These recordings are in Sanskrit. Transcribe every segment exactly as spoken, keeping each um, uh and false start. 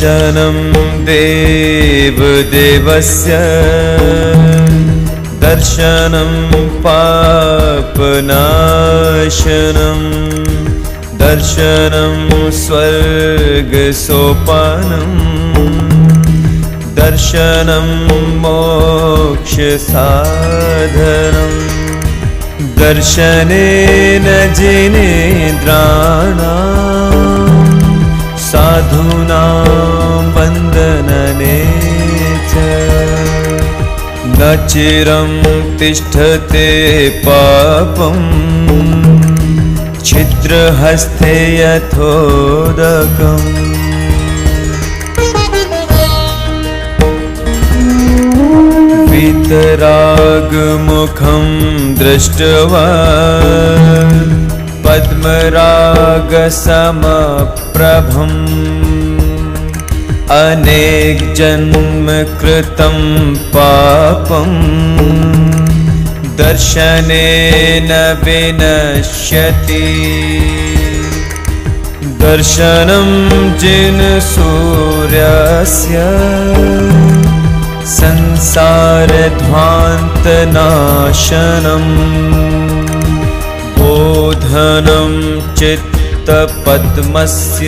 दर्शनं देवदेवस्य दर्शनं पापनाशनं दर्शनं स्वर्गसोपानं दर्शनं मोक्षसाधनं दर्शनेन जिनेन्द्राणां साधूनां वन्दनने च न चिरं तिष्ठते पापं छिद्रहस्ते यथोदकम् वीतरागमुखं दृष्ट्वा पद्मरागसमप्रभम् अनेक जन्म कृतं पापं दर्शनेन विनश्यति दर्शनं जिनसूर्यस्य संसारध्वान्तनाशनं बोधनं चित्तपद्मस्य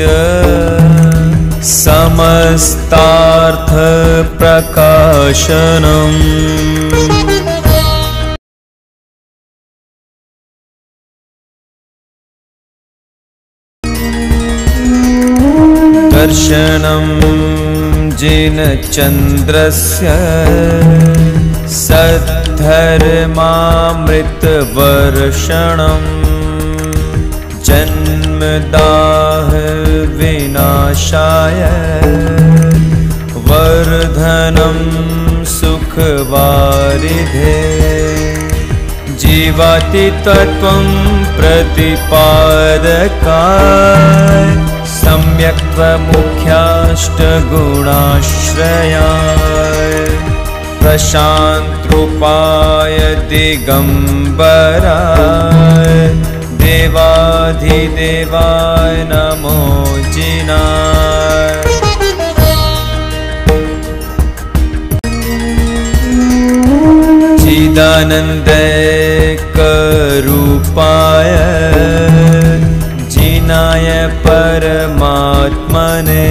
समस्तार्थप्रकाशनम् दर्शनं जिनचन्द्रस्य सद्धर्मामृतवर्षणम् जन्मदाह विनाशाय वर्धनं सुखवारिधे जीवातितत्त्वं प्रतिपादकाय सम्यक्त्वमुख्याष्टगुणाश्रयाय प्रशान्तरूपाय दिगम्बराय देवाधिदेवाय नमो जिनाय चिदानन्दैकरूपाय जिनाय परमात्मने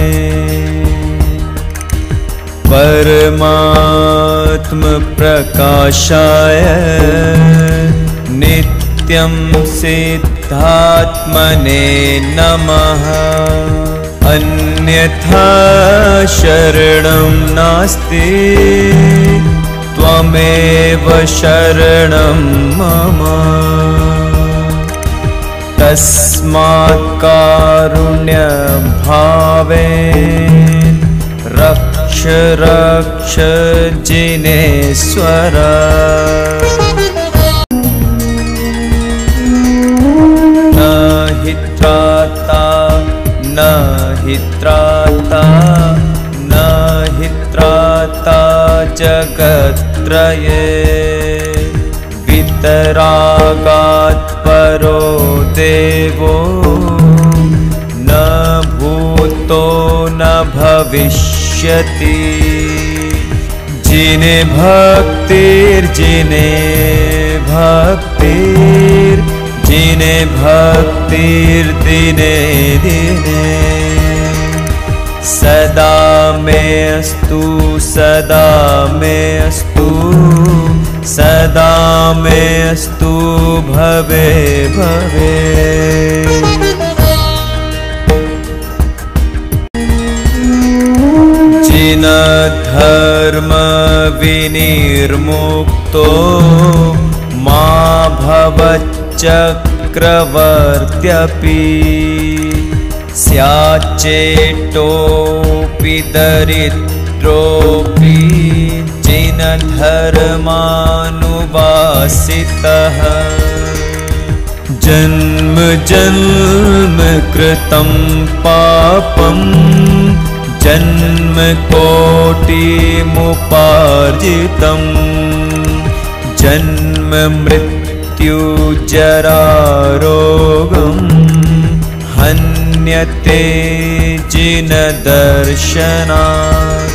परमात्मप्रकाशाय नित्यं सिद्धात्मने नमः अन्यथा शरणं नास्ति त्वमेव शरणं मम तस्मात् कारुण्यभावेन रक्ष रक्ष जिनेश्वर न हि त्राता न हि त्राता न हि त्राता जगत्त्रये वितरागात् परो देवो न भूतो न भविष्यति जिने भक्तिर्जिने भक्तिर् जिने भक्तिर्दिने दिने सदा मे अस्तु सदा मे अस्तु सदा मे अस्तु भवे भवे जिन धर्म विनिर्मुक्तो मा भवच्चक्रवर्त्यपि स्याच्चेटोऽपि दरिद्रोऽपि जिन धर्मानुवासितः जन्म जन्म कृतं पापं जन्म कोटिमुपार्जितं जन्म मृत्यु जरा रोगं हन्य मन्यते जिन दर्शनात्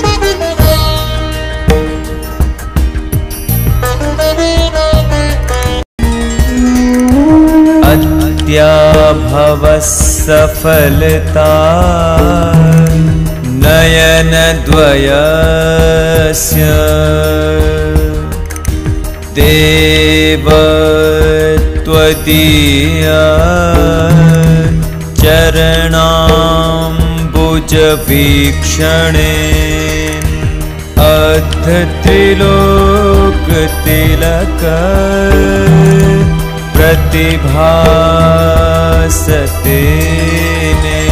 अद्याभवः सफलता नयनद्वयस्य देव त्वदीया चरणाम्बुजवीक्षणेन अथ त्रिलोकतिलक प्रतिभासते मे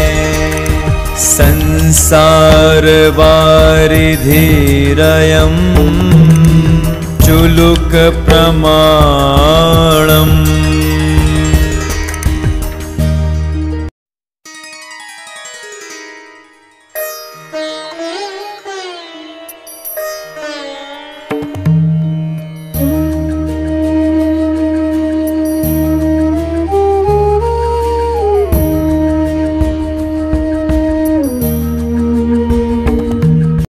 संसारवारिधिरयम् चुलुक प्रमाणम्